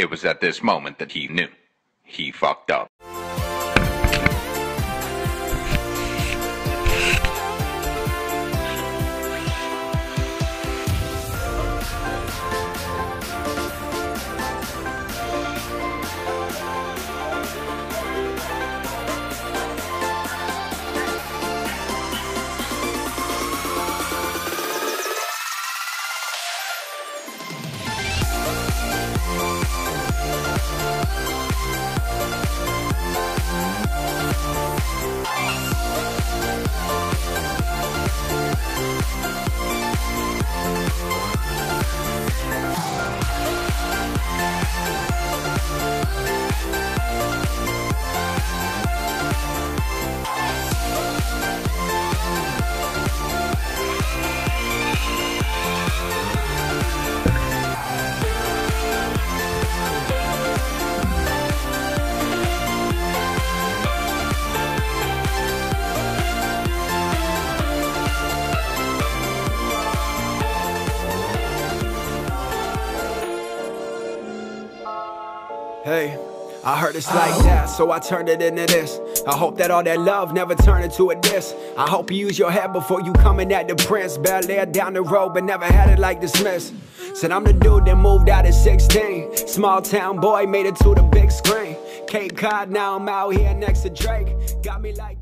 It was at this moment that he knew. He fucked up. Hey, I heard it's like that, so I turned it into this. I hope that all that love never turn into a diss. I hope you use your head before you coming at the prince. Bel Air down the road, but never had it like dismissed. Said I'm the dude that moved out at 16. Small town boy, made it to the big screen. Cape Cod, now I'm out here next to Drake. Got me like